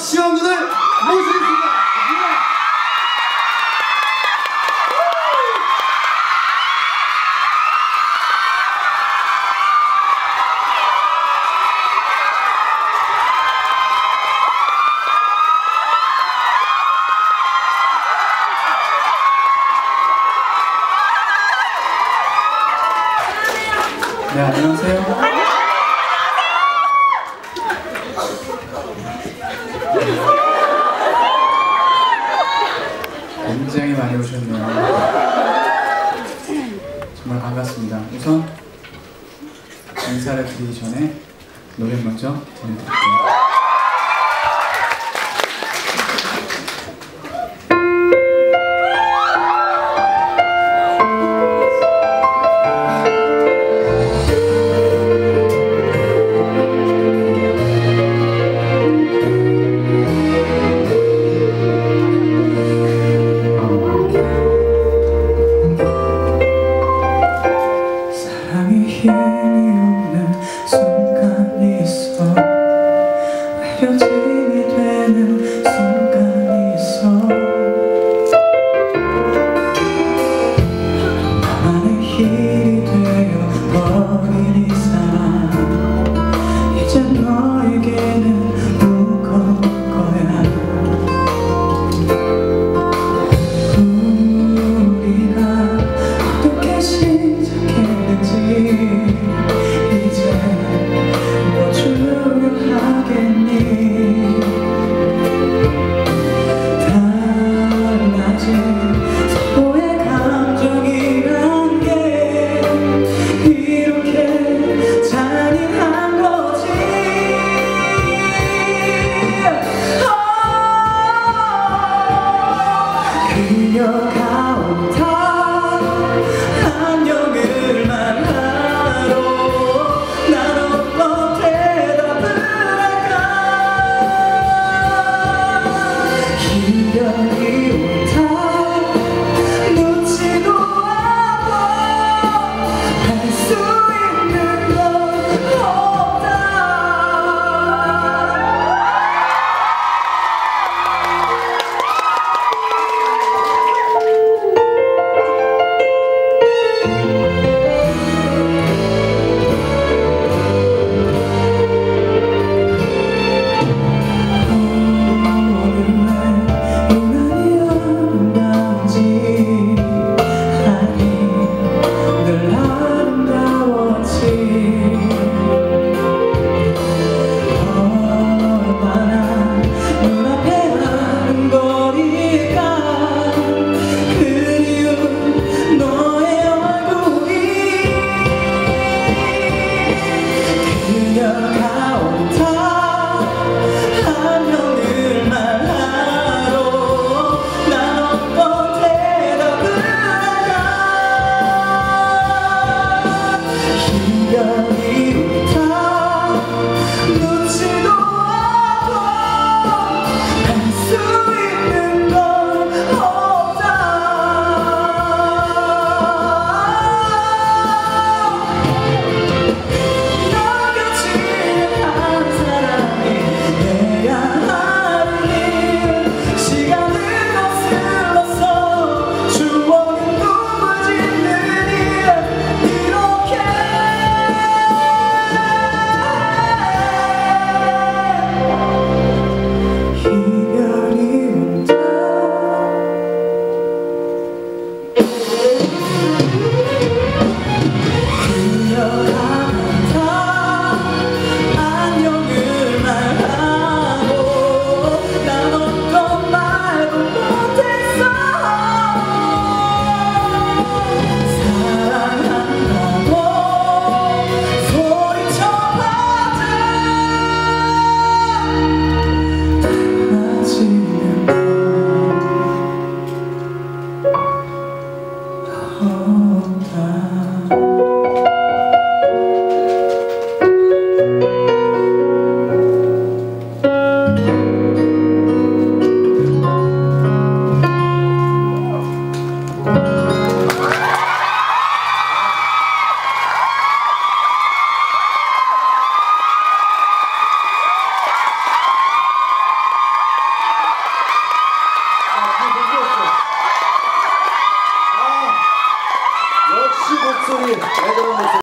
박시원군을 모시겠습니다. 네, 안녕하세요. 굉장히 많이 오셨네요. 정말 반갑습니다. 우선 인사를 드리기 전에 노래 먼저 전해드릴게요. 힘이 없는 순간이 있어. 헤어짐이 되는 순간이 있어. 나만의 힘이 되어버린 이상 이제 너에게는 무거울 거야. 우리가 어떻게 시작했는지 이제 너 주하겠니. 달라진 서로의 감정이란 게 이렇게 잔인한 거지. 그녀가 온다. 안녕을 말하러 난 어떤 대답을 할까. 이별이 온다. 묻지도 않아. 할 수 있는 건 없다. 목소리, 애절한 목소리.